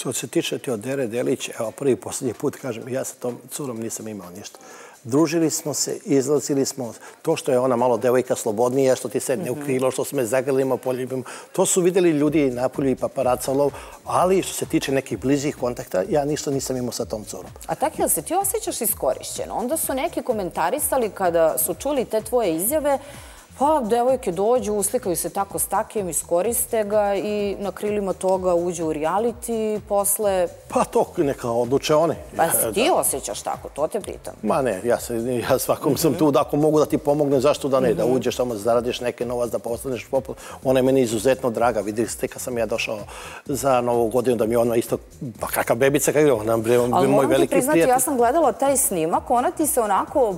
Što se tiče Teodore Delić, evo prvi i posljednji put kažem, ja sa tom curom nisam imao ništa. Družili smo se, izlazili smo. To što je ona malo devojka slobodnija, što ti sedne u krilo, što smo je zagrlimo, poljubimo, to su vidjeli ljudi napolju i paparacalov, ali što se tiče nekih bližih kontakta, ja ništa nisam imao sa tom curom. A tako, jel se ti osjećaš iskorišćeno? Onda su neki komentarisali kada su čuli te tvoje izjave, pa devojke dođu, uslikaju se tako s takim, iskoriste ga i na krilima toga uđu u reality posle... Pa to neka odluče oni. Pa se ti osjećaš tako, to te pitam. Ma ne, ja svakom sam tu da ako mogu da ti pomognem, zašto da ne, da uđeš tamo, zaradiš neke novac, da postaneš poput. Ona je meni izuzetno draga, vidjeli ste kad sam ja došao za Novu godinu da mi ona isto, pa kakva bebica, kako je ona, moj veliki prijatelj. Ali moram ti priznati, ja sam gledala taj snimak, ona ti se onako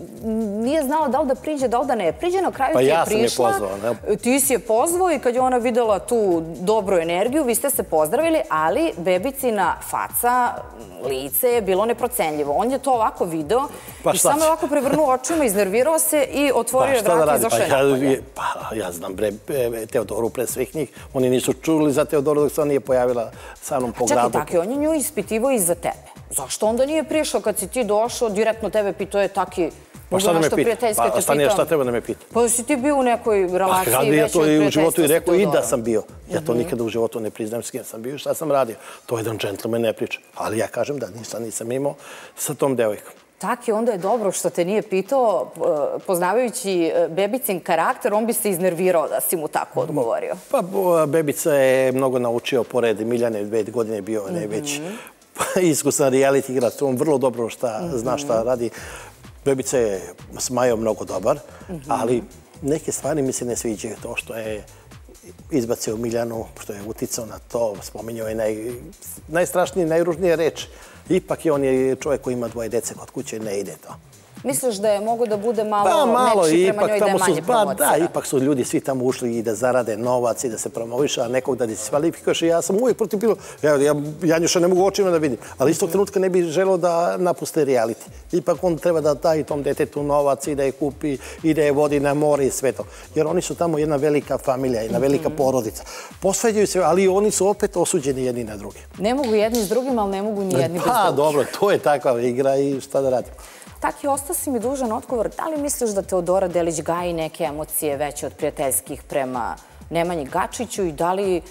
nije znala da li da priđe, da li da ne priđe, na kraju ti je prišla, ti si je pozvao i kad je ona videla tu dobru energiju, vi ste se pozdravili, ali bebicina faca, lice je bilo neprocenljivo. On je to ovako video i samo ovako prevrnuo očima, iznervirao se i otvorio vrata i izašao je napolje. Pa ja znam Teodoru pre svih njih. Oni nisu čuli za Teodoru dok se ona nije pojavila sa mnom po gradu. Čekaj, tako, on je nju ispitivao i za tebe. Zašto onda nije prišao kad si ti došao, direktno tebe pitao je taki... Pa šta da me pita? Pa Stanija, šta treba da me pita? Pa si ti bio u nekoj relaciji većoj ja to i u životu i rekao i da Teodorom. sam bio. Ja to nikada u životu ne priznajem s kim sam bio, šta sam radio. To jedan džentlmen ne priča. Ali ja kažem da ništa nisam imao sa tom devojkom. Tako, onda je dobro što te nije pitao, poznavajući bebicin karakter, on bi se iznervirao da si mu tako odgovorio. Pa bebica je mnogo naučio pored Miljane, 2 godine bio već iskusan reality igrač. On vrlo dobro zna šta radi. Bebica je s Majom mnogo dobar, ali neke stvari mi se ne sviđaju. To što je izbacio Miljanu, što je uticao na to, spominjao je najstrašnije, najružnije reči. Ipak on je čovjek koji ima 2 dece kod kuće, ne ide to. Misliš da je mogo da bude malo mekši prema njoj, da je manje promocija? Da, ipak su ljudi svi tamo ušli i da zarade novac i da se promoviša, a nekog da diskvalifikuješ. Ja sam uvijek protiv bilo, Janjuša ne mogu očima da vidim, ali istog trenutka ne bih želeo da napuste reality. Ipak on treba da daje tom detetu novac i da je kupi i da je vodi na more i sve to. Jer oni su tamo jedna velika familija, jedna velika porodica. Posvađaju se, ali oni su opet osuđeni jedni na drugi. Ne mogu jedni s drugim, ali ne mogu ni jedni bez drugih. Pa dobro, to je takva igra i šta da radimo. Taki, ostao si mi dužan odgovor. Da li misliš da Teodora Delić gaji neke emocije veće od prijateljskih prema Nemanji Gačiću i da li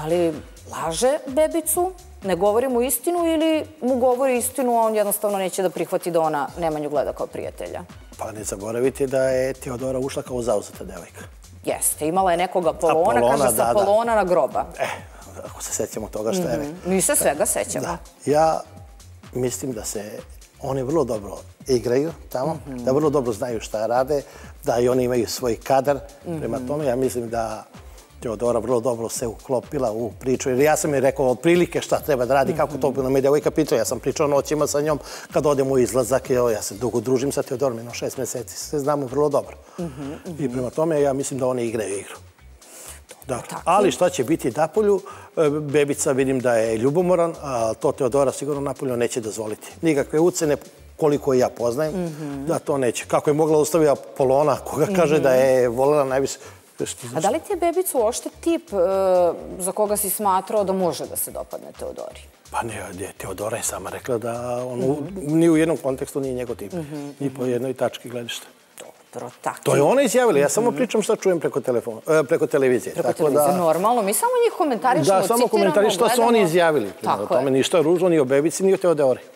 laže bebicu, ne govori mu istinu ili mu govori istinu, a on jednostavno neće da prihvati da ona Nemanju gleda kao prijatelja? Pa ne zaboravite da je Teodora ušla kao zauzeta devojka. Jeste, imala je nekog Apolona, kaže sa Apolona na groba. Ako se sećamo toga što je rekla. Mi se svega sećamo. Ja mislim da se oni vrlo dobro igraju tamo, da vrlo dobro znaju šta rade, da i oni imaju svoj kadar. Prema tome, ja mislim da Teodora vrlo dobro se uklopila u priču. Jer ja sam joj rekao otprilike šta treba da radi, kako to bilo me devojka pitao. Ja sam pričao noćima sa njom kad odem u izlazak. Ja se dugo družim sa Teodorom, 6 mjeseci. Sve znamo vrlo dobro. I prema tome, ja mislim da oni igraju igru. Ali šta će biti napolju, bebica vidim da je ljubomoran, a to Teodora sigurno napolju neće dozvoliti. Nikakve ucene, koliko ja poznajem, da to neće. Kako je mogla ostaviti Apolona, koga kaže da je voljela najviše. A da li ti je bebicu uopšte tip za koga si smatrao da može da se dopadne Teodori? Pa ne, Teodora je sama rekla da on ni u jednom kontekstu nije njegov tip. Ni po jednoj tački gledišta. To je ona izjavila. Ja samo pričam šta čujem preko televizije. Preko televizije, normalno. Mi samo njih komentarišemo, citiramo, gledamo. Da, samo komentarišemo šta su oni izjavili. Tome ništa ružno ni o bebici, ni o Teodori.